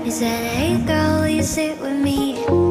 He said, hey girl, will you sit with me?